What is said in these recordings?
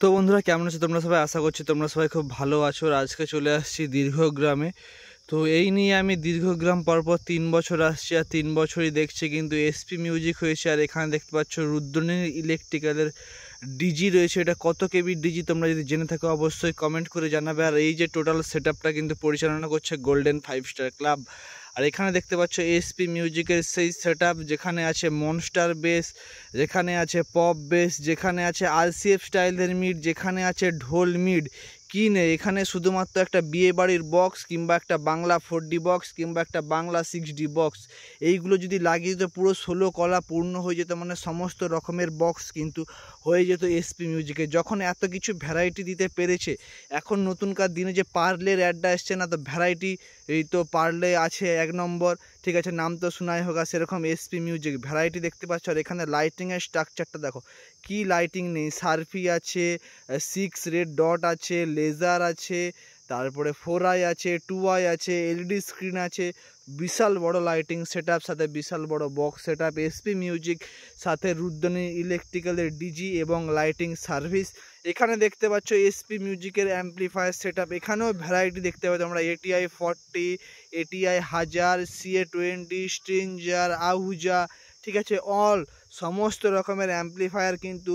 তো বন্ধুরা কেমন আছো তোমরা সবাই? আশা করছি তোমরা সবাই খুব ভালো আছো। আর আজকে চলে আসছি দীর্ঘগ্রামে। তো এই নিয়ে আমি দীর্ঘগ্রাম পরপর 3 বছর আসছি, আর 3 বছরই দেখছি কিন্তু এসপি মিউজিক হয়েছে। আর এখানে দেখতে পাচ্ছ রুদ্রনীল ইলেকট্রিক্যালের ডিজি রয়েছে। এটা কত কেবির ডিজি তোমরা যদি জেনে থাকো অবশ্যই কমেন্ট করে জানাবে। আর এই যে টোটাল সেটআপটা কিন্তু পরিচালনা করছে গোল্ডেন 5 স্টার ক্লাব। আর এখানে দেখতে পাচ্ছ এসপি মিউজিকের সেই সেটআপ, যেখানে আছে মনস্টার বেস, যেখানে আছে পপ বেস, যেখানে আছে আরসিএফ স্টাইলের মিড, যেখানে আছে ঢোল মিড। কি নেই এখানে? শুধুমাত্র একটা বিয়ে বাড়ির বক্স, কিংবা একটা বাংলা 4D বক্স, কিংবা একটা বাংলা 6D বক্স, এইগুলো যদি লাগিয়ে দিত পুরো 16 কলা পূর্ণ হয়ে যেত। মানে সমস্ত রকমের বক্স কিন্তু হয়ে যেত এসপি মিউজিকে। যখন এত কিছু ভ্যারাইটি দিতে পেরেছে, এখন নতুনকার দিনে যে পার্লের অ্যাডটা এসছে না, তো ভ্যারাইটি এই তো পার্লে আছে 1 নম্বর, ঠিক আছে, নাম তো শোনাই হোক। সেরকম এসপি মিউজিক ভ্যারাইটি দেখতে পাচ্ছ। আর এখানে লাইটিংয়ের স্ট্রাকচারটা দেখো, কি লাইটিং নেই! সার্ফি আছে, 6 রেড ডট আছে, লেজার আছে, তারপরে 4i আছে, 2i আছে, এলইডি স্ক্রিন আছে, বিশাল বড় লাইটিং সেটআপ, সাথে বিশাল বড় বক্স সেটআপ। এসপি মিউজিক সাথে রুদ্রনীল ইলেকট্রিক্যালের ডিজি এবং লাইটিং সার্ভিস। এখানে দেখতে পাচ্ছ এসপি মিউজিকের অ্যাম্পলিফায়ার সেটআপ। এখানেও ভ্যারাইটি দেখতে পাচ্ছ আমরা, ATI 40, ATI 1000, CA20, স্ট্রিঞ্জার, আহুজা, ঠিক আছে, সমস্ত রকমের অ্যাম্পলিফায়ার কিন্তু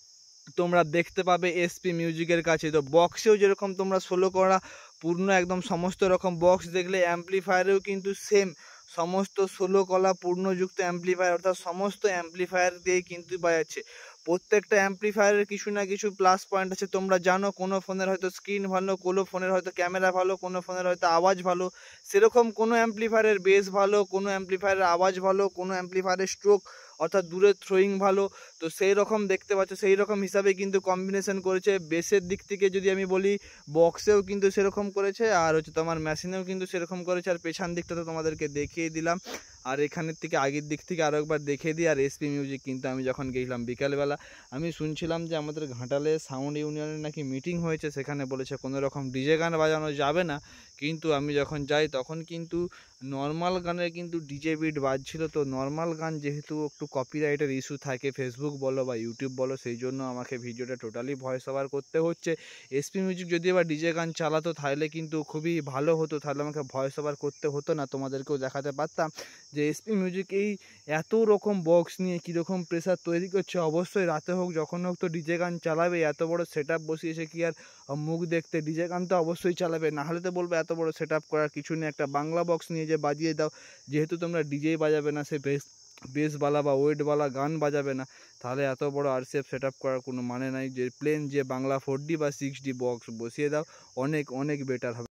তোমরা দেখতে পাবে এসপি মিউজিকের কাছে। তো বক্সেও যেরকম তোমরা 16 করা পূর্ণ একদম সমস্ত রকম বক্স দেখলে, অ্যাম্পলিফায়ারেও কিন্তু সেম সমস্ত 16 কলা পূর্ণযুক্ত অ্যাম্পলিফায়ার, অর্থাৎ সমস্ত অ্যাম্পলিফায়ার দিয়েই কিন্তু বাজাচ্ছে। প্রত্যেকটা অ্যাম্পলিফায়ারের কিছু না কিছু প্লাস পয়েন্ট আছে। তোমরা জানো কোনো ফোনের হয়তো স্ক্রিন ভালো, কোনো ফোনের হয়তো ক্যামেরা ভালো, কোনো ফোনের হয়তো আওয়াজ ভালো। সেরকম কোনো অ্যাম্পলিফায়ারের বেস ভালো, কোনো অ্যাম্পলিফায়ারের আওয়াজ ভালো, কোনো অ্যাম্পলিফায়ারের স্ট্রোক অর্থাৎ দূরে থ্রোয়িং ভালো। তো সেই রকম দেখতে পাচ্ছ, সেই রকম হিসাবে কিন্তু কম্বিনেশন করেছে। বেসের দিক থেকে যদি আমি বলি, বক্সেও কিন্তু সেরকম করেছে, আর হচ্ছে তোমার মেশিনেও কিন্তু সেরকম করেছে। আর পেছন দিকটা তো তোমাদেরকে দেখিয়ে দিলাম, আর এখানের থেকে আগের দিক থেকে আরও একবার দেখিয়ে দিই। আর এসপি মিউজিক কিন্তু আমি যখন গেছিলাম বিকালবেলা, আমি শুনছিলাম যে আমাদের ঘাটালে সাউন্ড ইউনিয়নের নাকি মিটিং হয়েছে, সেখানে বলেছে কোনো রকম ডিজে গান বাজানো যাবে না। কিন্তু আমি যখন যাই তখন কিন্তু নর্মাল গানের কিন্তু ডিজে বিট বাজছিল। তো নর্মাল গান যেহেতু একটু কপিরাইটের ইস্যু থাকে, ফেসবুক বলো বা ইউটিউব বলো, সেই জন্য আমাকে ভিডিওটা টোটালি ভয়েস ওভার করতে হচ্ছে। এসপি মিউজিক যদি আবার ডিজে গান চালাতো তাহলে কিন্তু খুবই ভালো হতো, তাহলে আমাকে ভয়েস ওভার করতে হতো না, তোমাদেরকেও দেখাতে পারতাম যে এসপি মিউজিক এই এত রকম বক্স নিয়ে কীরকম প্রেসার তৈরি করছে। অবশ্যই রাতে হোক যখন হোক তো ডিজে গান চালাবে। এত বড় সেট আপ বসিয়েছে কি আর মুখ দেখতে, ডিজে গান তো অবশ্যই চালাবে, নাহলে তো বলবে এত বড় সেট আপ করার কিছু নেই, একটা বাংলা বক্স নিয়ে যে বাজিয়ে দাও। যেহেতু তোমরা ডিজেই বাজাবে না, সে বেসওয়ালা বা ওয়েটওয়ালা গান বাজাবে না, তাহলে এত বড় আরসিএফ সেট আপ করার কোনো মানে নাই। যে প্লেন যে বাংলা 4D বা 6D বক্স বসিয়ে দাও, অনেক অনেক বেটার হবে।